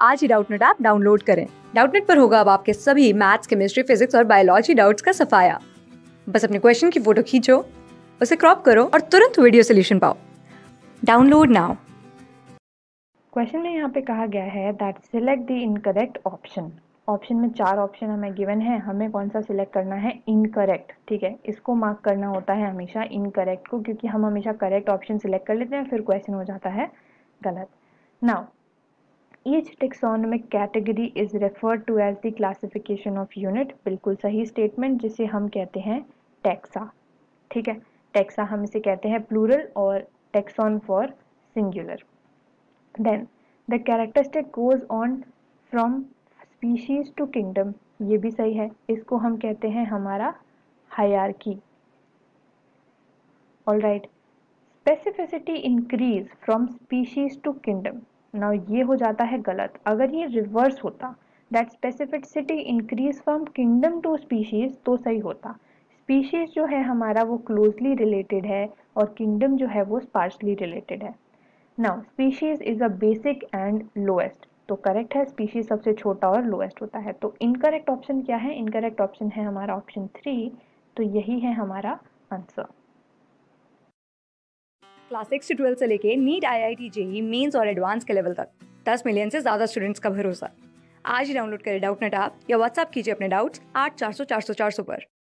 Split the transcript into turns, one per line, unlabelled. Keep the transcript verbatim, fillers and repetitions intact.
आज ही Doubtnut app download करें। डाउटनेट पर होगा अब आपके सभी मैथ्स, केमिस्ट्री, फिजिक्स और बायोलॉजी डाउट्स का सफाया। बस अपने क्वेश्चन की फोटो खींचो, उसे क्रॉप करो और तुरंत वीडियो सोल्यूशन पाओ। Download now.
क्वेश्चन में यहाँ पे कहा गया है that select the incorrect option. Option में चार ऑप्शन हमें गिवन है, हमें कौन सा सिलेक्ट करना है? इनकरेक्ट। ठीक है, इसको मार्क करना होता है हमेशा इनकरेक्ट को, क्योंकि हम हमेशा करेक्ट ऑप्शन सिलेक्ट कर लेते हैं फिर क्वेश्चन हो जाता है गलत। Now each taxonomic category is referred to as the classification of unit. बिल्कुल सही स्टेटमेंट, जिसे हम कहते हैं टैक्सा। ठीक है, टैक्सा हम इसे कहते हैं प्लूरल और taxon for singular. Then the characteristic goes on from species to kingdom, ये भी सही है, इसको हम कहते हैं हमारा hierarchy। All right, specificity increase from species to kingdom। Now ये हो जाता है गलत। अगर ये रिवर्स होता that specificity increase from kingdom to species तो सही होता। species जो है हमारा वो closely related है और kingdom जो है वो sparsely related है। Now species is a basic and lowest, तो करेक्ट है, स्पीशीज सबसे छोटा और लोएस्ट होता है। तो इनकरेक्ट ऑप्शन क्या है? इनकरेक्ट ऑप्शन है हमारा ऑप्शन थ्री, तो यही है हमारा आंसर।
क्लास सिक्स से ट्वेल्थ से लेके NEET, I I T, JEE mains और एडवांस के लेवल तक दस मिलियन से ज्यादा स्टूडेंट्स का भरोसा। आज ही डाउनलोड करें डाउटनेट ऐप या व्हाट्सएप कीजिए अपने डाउट्स आठ चार सौ चार सौ चार सौ पर।